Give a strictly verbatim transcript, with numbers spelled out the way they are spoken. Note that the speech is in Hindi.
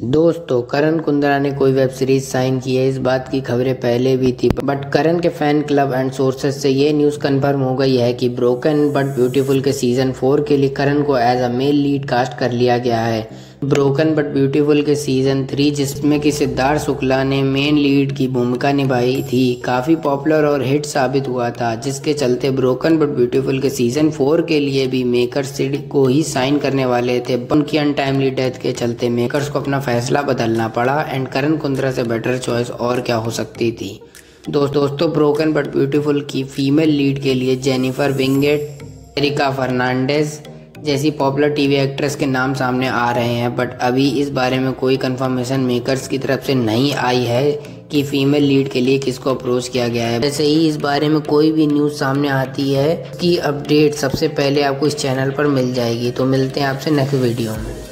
दोस्तों, करण कुंद्रा ने कोई वेब सीरीज साइन की है, इस बात की खबरें पहले भी थी, बट करण के फैन क्लब एंड सोर्सेज से ये न्यूज़ कंफर्म हो गई है कि ब्रोकन बट ब्यूटीफुल के सीजन फोर के लिए करण को as a male lead cast कर लिया गया है। ब्रोकन बट ब्यूटीफुल के सीजन थ्री, जिसमें कि सिद्धार्थ शुक्ला ने मेन लीड की भूमिका निभाई थी, काफ़ी पॉपुलर और हिट साबित हुआ था, जिसके चलते ब्रोकन बट ब्यूटीफुल के सीजन फोर के लिए भी मेकर्स सिड को ही साइन करने वाले थे। उनकी अनटाइमली डेथ के चलते मेकर्स को अपना फैसला बदलना पड़ा एंड करण कुंद्रा से बेटर चॉइस और क्या हो सकती थी। दोस्त दोस्तों ब्रोकन बट ब्यूटीफुल की फीमेल लीड के लिए जेनिफर विंगेट, एरिका फर्नांडेज जैसी पॉपुलर टीवी एक्ट्रेस के नाम सामने आ रहे हैं, बट अभी इस बारे में कोई कंफर्मेशन मेकर्स की तरफ से नहीं आई है कि फीमेल लीड के लिए किसको अप्रोच किया गया है। वैसे ही इस बारे में कोई भी न्यूज़ सामने आती है कि अपडेट सबसे पहले आपको इस चैनल पर मिल जाएगी। तो मिलते हैं आपसे नेक्स्ट वीडियो में।